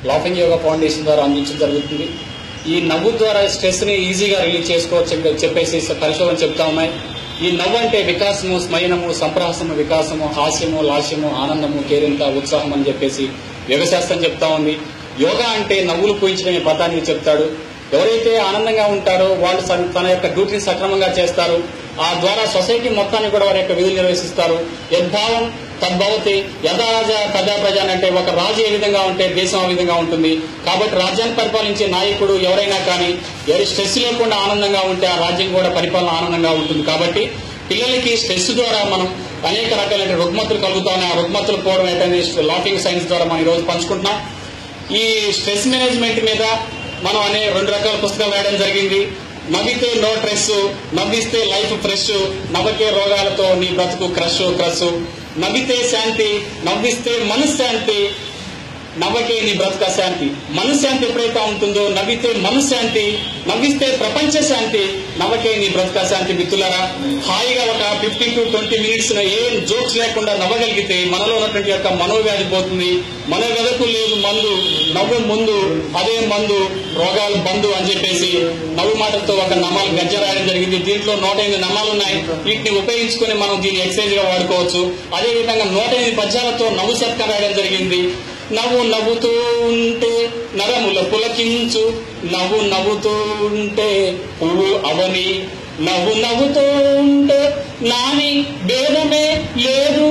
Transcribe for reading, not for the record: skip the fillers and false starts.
Laughing yoga foundation ద్వారా అందించడం జరుగుతుంది. ఈ నవ్వు ద్వారా స్ట్రెస్ని ఈజీగా రిలీజ్ చేసుకోవచ్చు అని చెప్పేసి పరిశోధన చెప్తా ఉన్నాయి. ఈ నవ్వు అంటే వికాసము, స్మయనము, సంప్రహాసము, వికాసము, హాస్యము, లాస్యము, ఆనందము, కేరింత, ఉత్సాహం అని చెప్పేసి యోగశాస్త్రం చెప్తా ఉంది. యోగా అంటే నవ్వులు పూయించడమే పదాన్ని చెప్తాడు. ఎవరైతే ఆనందంగా ఉంటారో వాళ్ళు తన యొక్క డ్యూటీని సక్రమంగా చేస్తారు. ఆ ద్వారా సొసైటీ మొత్తాన్ని కూడా వారి యొక్క విధులు నిర్వహిస్తారు. యద్భావం తద్భవతి, యథా రాజా తదా ప్రజ అంటే ఒక రాజు ఏ విధంగా ఉంటే దేశం ఆ విధంగా ఉంటుంది. కాబట్టి రాజ్యాన్ని పరిపాలించే నాయకుడు ఎవరైనా కానీ ఎవరి స్ట్రెస్ లేకుండా ఆనందంగా ఉంటే ఆ రాజ్యం కూడా పరిపాలన ఆనందంగా ఉంటుంది. కాబట్టి పిల్లలకి స్ట్రెస్ ద్వారా మనం అనేక రకాలైన రుగ్మతులు కలుగుతా ఉన్నాయి. ఆ రుగ్మతులు పోవడం ఏంటంటే లాఫింగ్ సైన్స్ ద్వారా మనం ఈరోజు పంచుకుంటున్నాం. ఈ స్ట్రెస్ మేనేజ్మెంట్ మీద మనం 2 రకాల పుస్తకాలు రాయడం జరిగింది. నవ్వితే నో స్ట్రెస్, నవ్విస్తే లైఫ్ ఫ్రెష్, నవ్వకే రోగాలతో నీ బ్రతుకు క్రష్. నవ్వితే శాంతి, నవ్విస్తే మనశ్శాంతి, నవ్వకే నీ బ్రతుక శాంతి. మనశ్శాంతి ఎప్పుడైతే ఉంటుందో నవ్వితే మనశ్శాంతి, నవ్విస్తే ప్రపంచ శాంతి, నవ్వకే నీ బ్రతుక శాంతి. మిత్రులారా, హాయిగా ఒక 15 to 20 minutes ఏం జోక్స్ లేకుండా నవ్వగలిగితే మనలో ఉన్నటువంటి యొక్క మనోవ్యాధి పోతుంది. మనోవ్యాధకు లేదు మందు, నవ్వు ముందు, అదే మందు, రోగాలు బంధు అని చెప్పేసి నవ్వు మాటలతో ఒక నమాలు గజ్జ రాయడం జరిగింది. దీంట్లో 108 నమాలు ఉన్నాయి. వీటిని ఉపయోగించుకుని మనం దీన్ని ఎక్సర్సైజ్ గా వాడుకోవచ్చు. అదేవిధంగా 108 పద్యాలతో నవ్వు సత్కం రాయడం జరిగింది. నవ్వు నవ్వుతూ ఉంటే నరముల పులకించు, నవ్వు నవ్వుతూ ఉంటే పువ్వు అవని, నవ్వు నవ్వుతూ ఉంటే నాని భేదమే లేదు